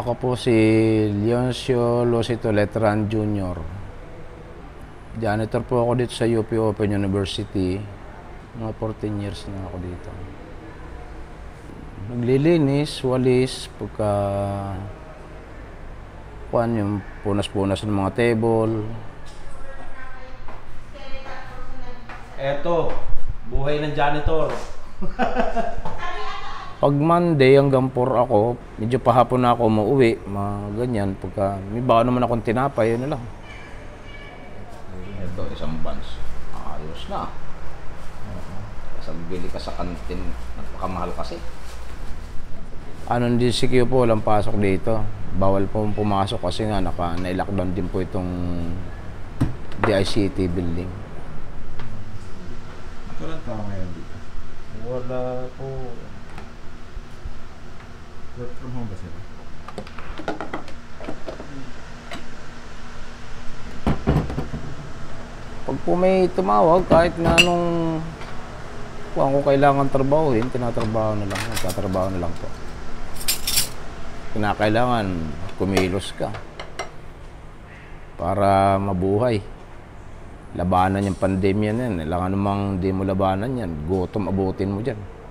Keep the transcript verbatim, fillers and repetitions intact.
Ako po si Leoncio Losito Letran Junior Janitor po ako dito sa U P Open University. Mga fourteen years na ako dito. Naglilinis, walis, pagka kuan yung punas-punas ng mga table. Eto, buhay ng janitor. Pag Monday hanggang four ako, medyo pahapon na ako umuwi, mga ganyan. Pagka may baka naman akong tinapay, yun na lang. Ito, isang buns. Ayos na. Kasi bili ka sa kantin, napakamahal kasi. Anong D C Q po, walang pasok dito. Bawal po pumasok kasi nga naka, na-lockdown din po itong D I C T building. Ilan tao ngayon dito? Wala po. Work from home ba sila? Pag po may tumawag, kahit na nung kung ako kailangan trabahuin, tinatrabaho na lang. Nagtatrabaho na lang po. Kinakailangan kumilos ka para mabuhay. Labanan yung pandemya na yan. Kailangan namang di mo labanan yan. Gutom, abutin mo dyan.